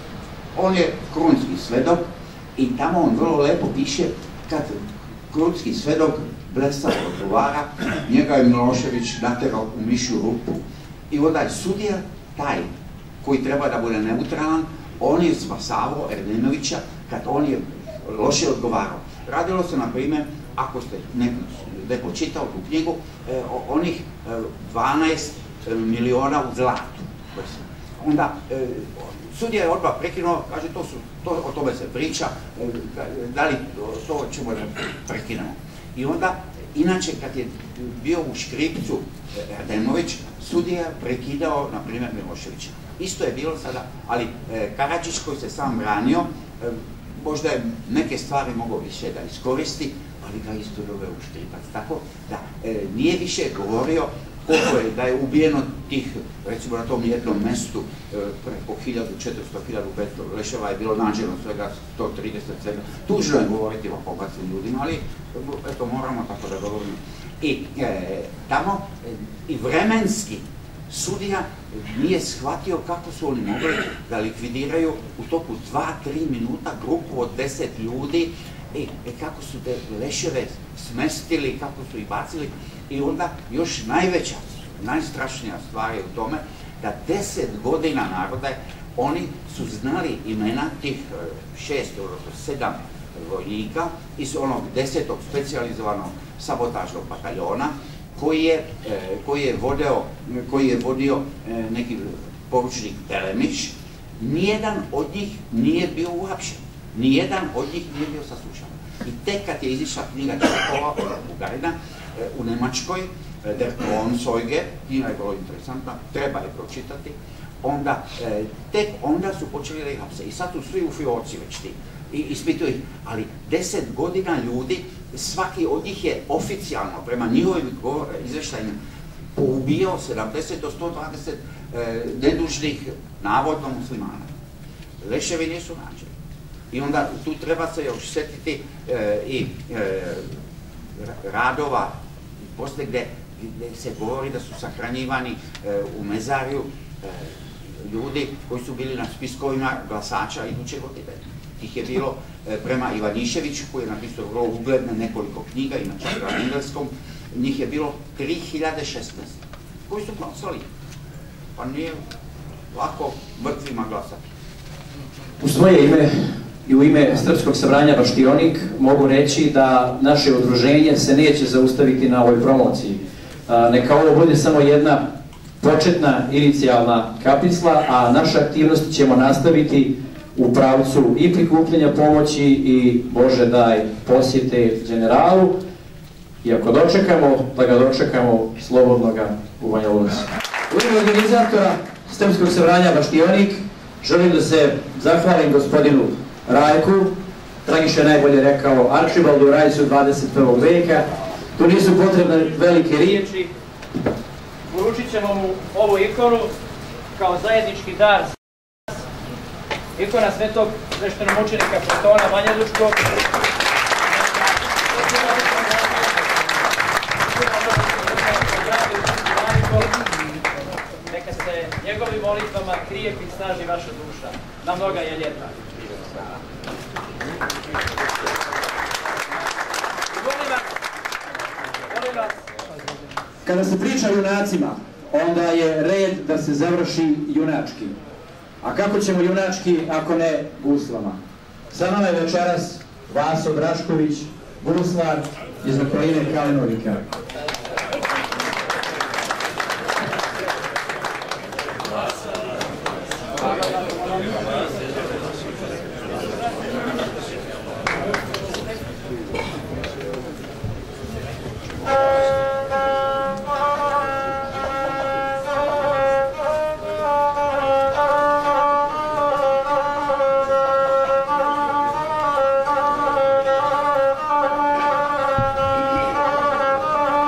On je krunski svedok i tamo on vrlo lepo piše kad krunski svedok blesavo odgovara, njega je Milošević naterao u mišju rupu i onda je sudija taj koji treba da bude neutralan, on je spasavao Erdenovića kad on je loše odgovarao. Radilo se, na primjer, ako ste neko čitao tu knjigu, onih dvanaest miliona u zlatu. Onda sudija je odmah prekinuo, kaže o tome se priča, da li to ćemo da prekinemo. I onda, inače, kad je bio u škripcu Erdenović, sudija je prekidao, na primjer, Miloševića. Isto je bilo sada, ali Karadžić koji se sam branio, možda je neke stvari mogao više da iskoristi, ali ga isto doveo u štripac. Tako da nije više govorio koliko je, da je ubijeno tih, recimo na tom jednom mestu, preko hiljadu četiristo do hiljadu petsto leševa je bilo nađeno svega sto trideset svega. Tužno je govoriti o pobacim ljudima, ali eto moramo tako da govorimo. I tamo i vremenski sudija nije shvatio kako su oni mogli da likvidiraju u toku dva do tri minuta grupu od deset ljudi i kako su te leševe smestili, kako su ih bacili. I onda još najveća, najstrašnija stvar je u tome da deset godina naroda oni su znali imena tih šest, odnosno sedam vojnika iz onog desetog specijalizovanog sabotažnog bataljona koji je vodio neki poručnik Telemić. Nijedan od njih nije bio uhapšen, nijedan od njih nije bio saslušan. I tek kad je izišla knjiga Čekova, Bugarina, u Nemačkoj, Der Kronzeuge, knjiga je vrlo interesantna, treba je pročitati, onda, tek onda su počeli da ih hapse. I sad su svi u fioci već ti. I ispituju ih, ali deset godina ljudi, svaki od njih je oficijalno, prema njihovim izveštajima, poubio sedamdeset do sto dvadeset nedužnih, navodno muslimana. Leševi nisu nađeni. I onda tu treba se još setiti i radova posle gde se govori da su sahranjivani u mezarju ljudi koji su bili na spiskovima glasača iduće godine. Tih je bilo prema Ivaniševiću koji je napisao vrlo ugledne nekoliko knjiga, ima čak na engleskom, njih je bilo tri hiljade šesnaest koji su glasali. Pa nije lako mrtvima glasati. U svoje ime i u ime Srpskog sabranja Baštionik mogu reći da naše udruženje se neće zaustaviti na ovoj promociji. Neka ovo bude samo jedna početna inicijalna kapisla, a naše aktivnosti ćemo nastaviti u pravcu i prikupljanja pomoći i, Bože daj, posjete generalu. I ako dočekamo, da ga dočekamo slobodnoga u Banja Luci. U ime organizatora Srpskog sabranja Baštionik želim da se zahvalim gospodinu Rajku. Dragiša je najbolje rekao Arčibaldu, Rajcu dvadeset prvog veka. Tu nisu potrebne velike riječi. Poručit ćemo mu ovu ikonu kao zajednički dar. Ikona svetog sveštenomučenika Platona Banjalučkog. Neka se njegovim molitvama krijepi i snaži vaša duša. Na mnoga je ljeta. Kada se priča o junacima, onda je red da se završi junački. A kako ćemo junački ako ne guslama? Sa nama je večeras Vaso Drašković, guslar iz okoline Kalinovika. Thank you.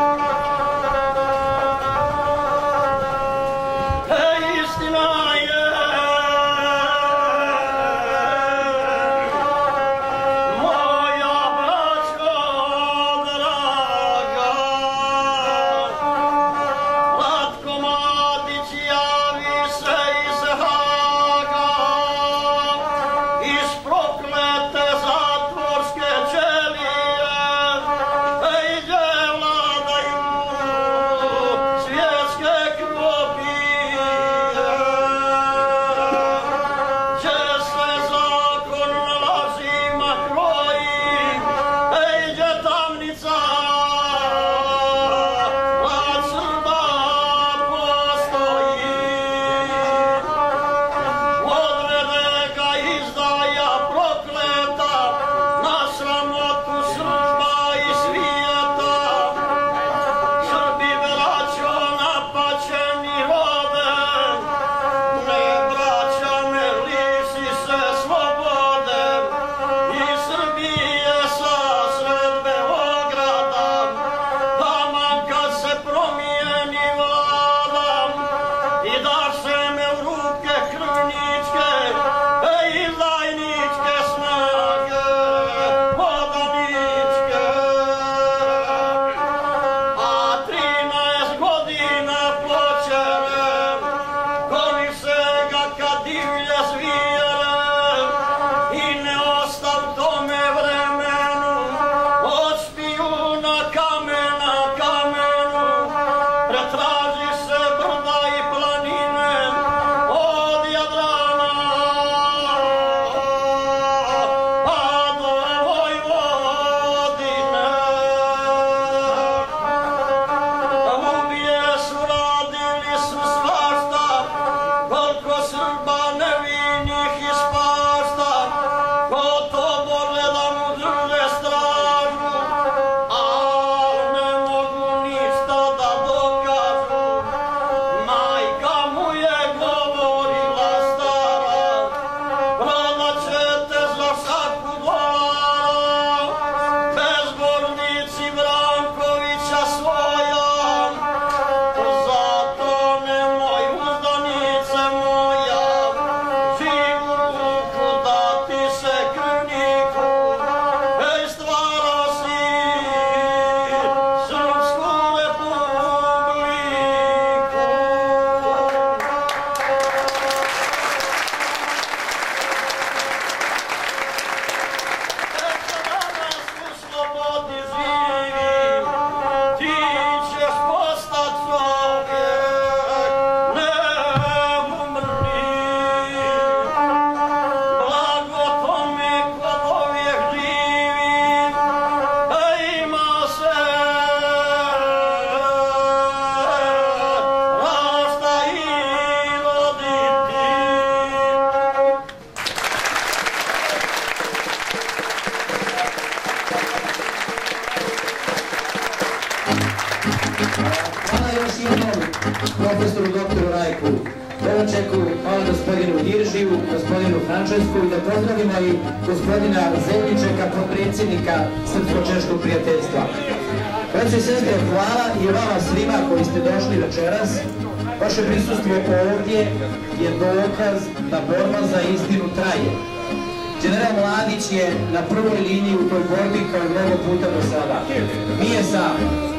gospodinu Frančesku i da pozdravimo i gospodina Zemljičeka, potpredsjednika Srpsko-češkog prijateljstva. Braćo i sestre, hvala i vama svima koji ste došli večeras. Vaše prisustvo ovdje je dokaz da borba za istinu traje. General Mladić je na prvoj liniji u toj borbi kao i mnogo puta do sada. Nije sam.